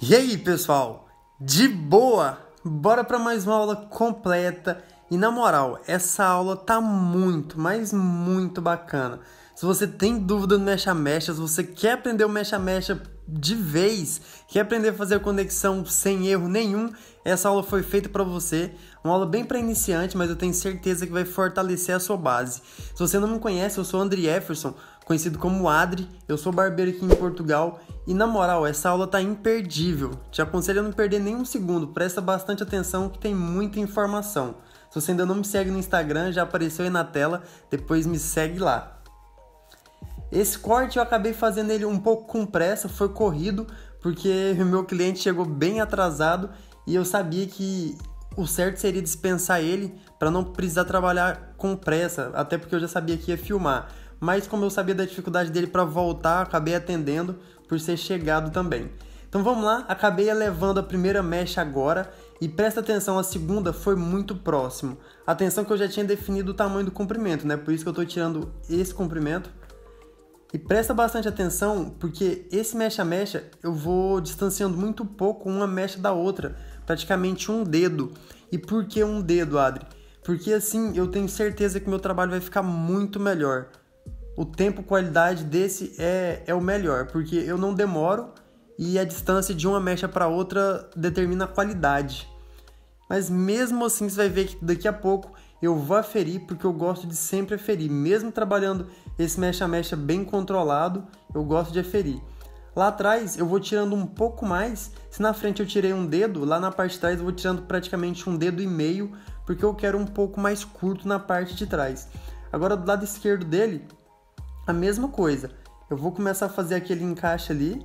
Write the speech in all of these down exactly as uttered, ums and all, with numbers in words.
E aí, pessoal? De boa? Bora para mais uma aula completa. E na moral, essa aula tá muito, mas muito bacana. Se você tem dúvida no mecha-mecha, se você quer aprender o mecha-mecha de vez, quer aprender a fazer conexão sem erro nenhum, essa aula foi feita para você. Uma aula bem para iniciante, mas eu tenho certeza que vai fortalecer a sua base. Se você não me conhece, eu sou André Jefferson, conhecido como Adri, eu sou barbeiro aqui em Portugal e na moral, essa aula tá imperdível. Te aconselho a não perder nem um segundo, presta bastante atenção que tem muita informação. Se você ainda não me segue no Instagram, já apareceu aí na tela, depois me segue lá. Esse corte eu acabei fazendo ele um pouco com pressa, foi corrido, porque o meu cliente chegou bem atrasado e eu sabia que o certo seria dispensar ele para não precisar trabalhar com pressa, até porque eu já sabia que ia filmar. Mas como eu sabia da dificuldade dele para voltar, acabei atendendo por ser chegado também. Então vamos lá, acabei elevando a primeira mecha agora e presta atenção, a segunda foi muito próximo. Atenção que eu já tinha definido o tamanho do comprimento, né? Por isso que eu estou tirando esse comprimento. E presta bastante atenção, porque esse mecha-mecha eu vou distanciando muito pouco uma mecha da outra, praticamente um dedo. E por que um dedo, Adri? Porque assim eu tenho certeza que meu trabalho vai ficar muito melhor. O tempo, qualidade desse é, é o melhor, porque eu não demoro e a distância de uma mecha para outra determina a qualidade. Mas mesmo assim você vai ver que daqui a pouco eu vou aferir, porque eu gosto de sempre aferir. Mesmo trabalhando esse mecha-mecha bem controlado, eu gosto de aferir. Lá atrás eu vou tirando um pouco mais. Se na frente eu tirei um dedo, lá na parte de trás eu vou tirando praticamente um dedo e meio, porque eu quero um pouco mais curto na parte de trás. Agora do lado esquerdo dele, a mesma coisa. Eu vou começar a fazer aquele encaixe ali.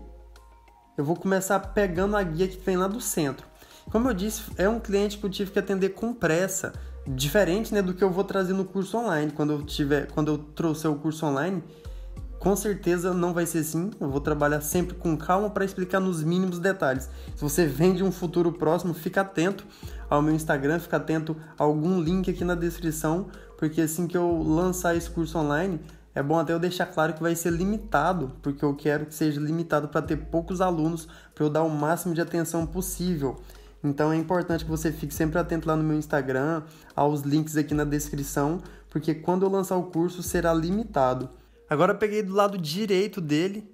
Eu vou começar pegando a guia que vem lá do centro. Como eu disse, é um cliente que eu tive que atender com pressa. Diferente, né, do que eu vou trazer no curso online. Quando eu, tiver, quando eu trouxer o curso online, com certeza não vai ser assim. Eu vou trabalhar sempre com calma para explicar nos mínimos detalhes. Se você vende um futuro próximo, fica atento ao meu Instagram, fica atento a algum link aqui na descrição, porque assim que eu lançar esse curso online, é bom até eu deixar claro que vai ser limitado, porque eu quero que seja limitado para ter poucos alunos, para eu dar o máximo de atenção possível. Então é importante que você fique sempre atento lá no meu Instagram, aos links aqui na descrição, porque quando eu lançar o curso será limitado. Agora eu peguei do lado direito dele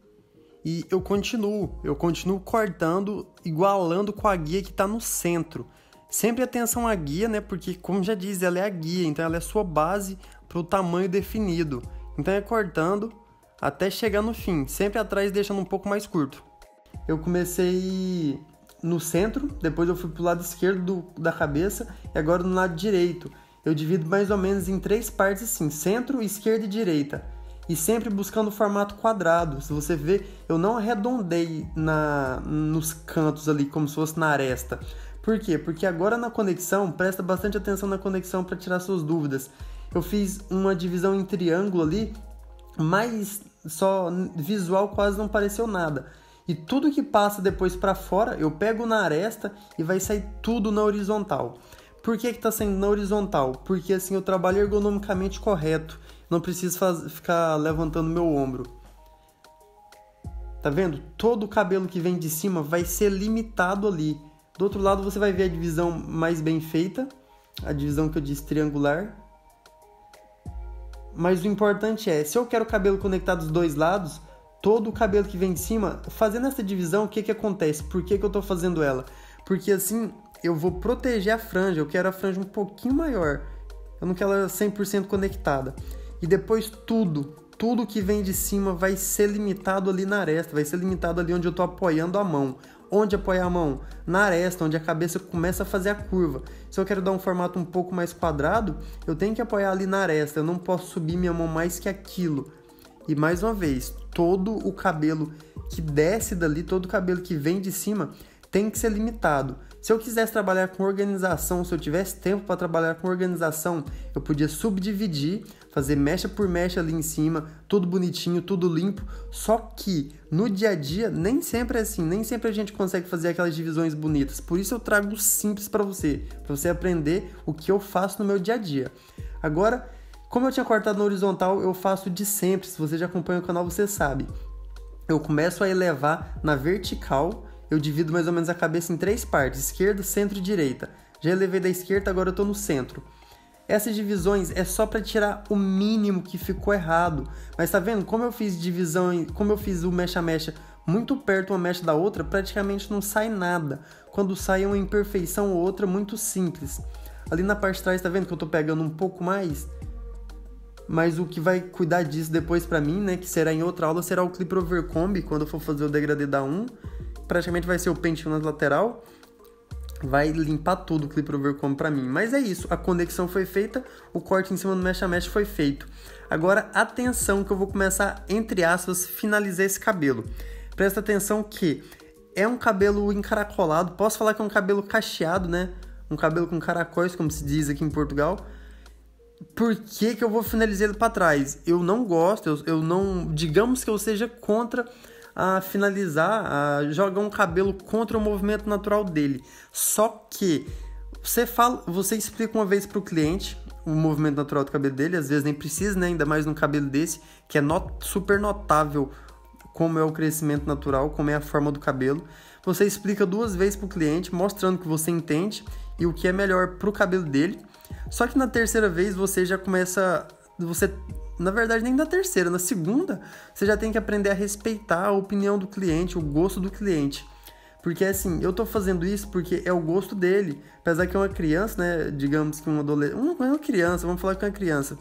e eu continuo, eu continuo cortando, igualando com a guia que está no centro. Sempre atenção à guia, né? Porque como já diz, ela é a guia, então ela é a sua base para o tamanho definido. Então é cortando até chegar no fim, sempre atrás deixando um pouco mais curto. Eu comecei no centro, depois eu fui pro lado esquerdo do, da cabeça e agora no lado direito. Eu divido mais ou menos em três partes assim, centro, esquerda e direita. E sempre buscando o formato quadrado. Se você ver, eu não arredondei na, nos cantos ali como se fosse na aresta. Por quê? Porque agora na conexão, presta bastante atenção na conexão para tirar suas dúvidas. Eu fiz uma divisão em triângulo ali, mas só visual quase não pareceu nada. E tudo que passa depois para fora, eu pego na aresta e vai sair tudo na horizontal. Por que que tá saindo na horizontal? Porque assim eu trabalho ergonomicamente correto. Não preciso faz... ficar levantando meu ombro. Tá vendo? Todo o cabelo que vem de cima vai ser limitado ali. Do outro lado você vai ver a divisão mais bem feita. A divisão que eu disse triangular. Mas o importante é, se eu quero o cabelo conectado dos dois lados, todo o cabelo que vem de cima, fazendo essa divisão, o que que acontece? Por que que eu tô fazendo ela? Porque assim, eu vou proteger a franja, eu quero a franja um pouquinho maior. Eu não quero ela cem por cento conectada. E depois tudo, tudo que vem de cima vai ser limitado ali na aresta, vai ser limitado ali onde eu tô apoiando a mão. Onde apoiar a mão? Na aresta, onde a cabeça começa a fazer a curva. Se eu quero dar um formato um pouco mais quadrado, eu tenho que apoiar ali na aresta, eu não posso subir minha mão mais que aquilo. E mais uma vez, todo o cabelo que desce dali, todo o cabelo que vem de cima, tem que ser limitado. Se eu quisesse trabalhar com organização, se eu tivesse tempo para trabalhar com organização, eu podia subdividir, fazer mecha por mecha ali em cima, tudo bonitinho, tudo limpo. Só que no dia a dia nem sempre é assim, nem sempre a gente consegue fazer aquelas divisões bonitas. Por isso eu trago simples para você, para você aprender o que eu faço no meu dia a dia. Agora, como eu tinha cortado na horizontal, eu faço de sempre. Se você já acompanha o canal, você sabe. Eu começo a elevar na vertical. eu divido mais ou menos a cabeça em três partes, esquerda, centro e direita. Já elevei da esquerda, agora eu tô no centro. Essas divisões é só para tirar o mínimo que ficou errado. Mas tá vendo? Como eu fiz divisão, como eu fiz o mecha-mecha muito perto uma mecha da outra, praticamente não sai nada. Quando sai uma imperfeição ou outra muito simples. Ali na parte de trás, tá vendo que eu tô pegando um pouco mais? Mas o que vai cuidar disso depois pra mim, né, que será em outra aula, será o Clipper Overcomb, quando eu for fazer o degradê da um. Praticamente vai ser o pente na lateral. Vai limpar tudo o Clipper Overcomb pra mim. Mas é isso, a conexão foi feita, o corte em cima do mecha-mecha foi feito. Agora, atenção que eu vou começar, entre aspas, finalizar esse cabelo. Presta atenção que é um cabelo encaracolado, posso falar que é um cabelo cacheado, né? Um cabelo com caracóis, como se diz aqui em Portugal. Por que que eu vou finalizar ele pra trás? Eu não gosto, eu, eu não... Digamos que eu seja contra... a finalizar, a jogar um cabelo contra o movimento natural dele. Só que você fala, você explica uma vez para o cliente o movimento natural do cabelo dele, às vezes nem precisa, né? Ainda mais num cabelo desse, que é not, super notável como é o crescimento natural, como é a forma do cabelo. Você explica duas vezes para o cliente, mostrando que você entende e o que é melhor para o cabelo dele. Só que na terceira vez você já começa... você Na verdade, nem na terceira, na segunda, você já tem que aprender a respeitar a opinião do cliente, o gosto do cliente. Porque, assim, eu tô fazendo isso porque é o gosto dele. Apesar que é uma criança, né, digamos que um adolescente... Não é uma criança, vamos falar que é uma criança.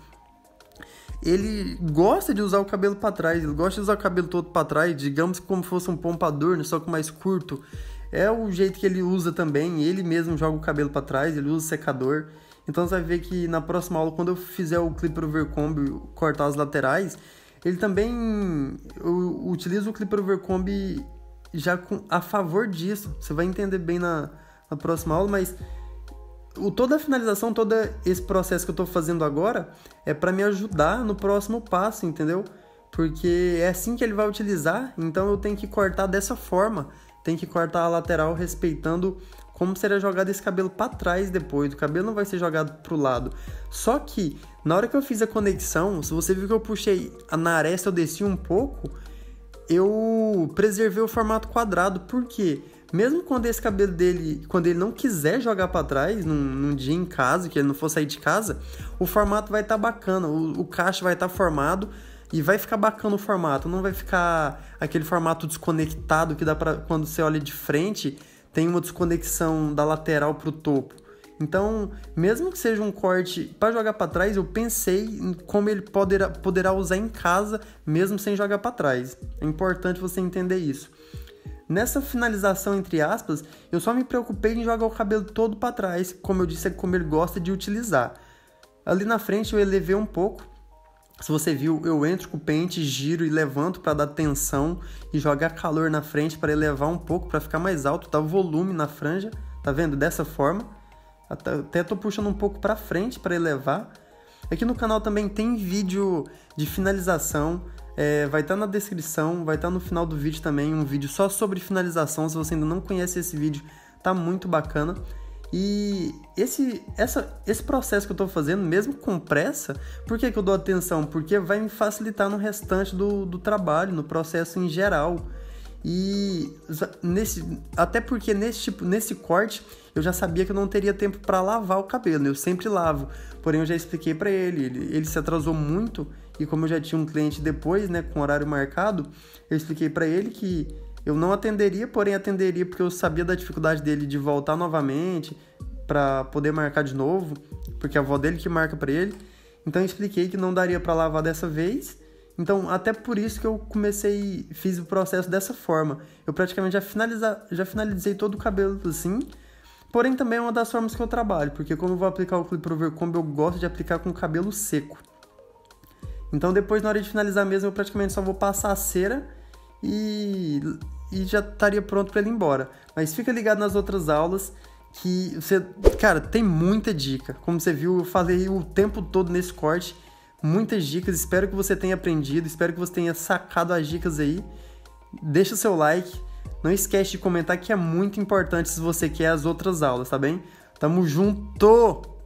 Ele gosta de usar o cabelo pra trás, ele gosta de usar o cabelo todo pra trás, digamos como fosse um pompador, só que mais curto. É o jeito que ele usa também, ele mesmo joga o cabelo pra trás, ele usa secador. Então você vai ver que na próxima aula, quando eu fizer o Clipper Overcomb, cortar as laterais, ele também utiliza o Clipper Overcomb já com, a favor disso. Você vai entender bem na, na próxima aula, mas o, toda a finalização, todo esse processo que eu estou fazendo agora é para me ajudar no próximo passo, entendeu? Porque é assim que ele vai utilizar, então eu tenho que cortar dessa forma. Tem que cortar a lateral respeitando como será jogado esse cabelo para trás depois. O cabelo não vai ser jogado pro lado. Só que, na hora que eu fiz a conexão, se você viu que eu puxei na aresta, eu desci um pouco, eu preservei o formato quadrado. Por quê? Mesmo quando esse cabelo dele, quando ele não quiser jogar para trás, num, num dia em casa, que ele não for sair de casa, o formato vai estar tá bacana, o, o cacho vai estar tá formado, e vai ficar bacana o formato, não vai ficar aquele formato desconectado que dá pra, quando você olha de frente, tem uma desconexão da lateral pro topo. Então, mesmo que seja um corte para jogar para trás, eu pensei em como ele poderá, poderá usar em casa, mesmo sem jogar para trás. É importante você entender isso. Nessa finalização, entre aspas, eu só me preocupei em jogar o cabelo todo para trás, como eu disse, é como ele gosta de utilizar. Ali na frente eu elevei um pouco. Se você viu, eu entro com o pente, giro e levanto para dar tensão e jogar calor na frente para elevar um pouco, para ficar mais alto, dar volume na franja, tá vendo? Dessa forma. Até tô puxando um pouco para frente para elevar. Aqui no canal também tem vídeo de finalização, é, vai estar tá na descrição, vai estar tá no final do vídeo também, um vídeo só sobre finalização. Se você ainda não conhece esse vídeo, tá muito bacana. E esse, essa, esse processo que eu estou fazendo, mesmo com pressa, por que que eu dou atenção? Porque vai me facilitar no restante do, do trabalho, no processo em geral. E nesse, até porque nesse, tipo, nesse corte eu já sabia que eu não teria tempo para lavar o cabelo, né? Eu sempre lavo. Porém, eu já expliquei para ele, ele, ele se atrasou muito e como eu já tinha um cliente depois, né, com horário marcado, eu expliquei para ele que eu não atenderia, porém atenderia porque eu sabia da dificuldade dele de voltar novamente para poder marcar de novo, porque a avó dele que marca para ele. Então eu expliquei que não daria para lavar dessa vez. Então até por isso que eu comecei, fiz o processo dessa forma. Eu praticamente já, finaliza, já finalizei todo o cabelo assim. Porém também é uma das formas que eu trabalho, porque como eu vou aplicar o Clipper Overcomb, eu gosto de aplicar com o cabelo seco. Então depois na hora de finalizar mesmo, eu praticamente só vou passar a cera E, e já estaria pronto para ele ir embora. Mas fica ligado nas outras aulas que você... Cara, tem muita dica. Como você viu, eu falei o tempo todo nesse corte. Muitas dicas. Espero que você tenha aprendido. Espero que você tenha sacado as dicas aí. Deixa o seu like. Não esquece de comentar que é muito importante se você quer as outras aulas, tá bem? Tamo junto!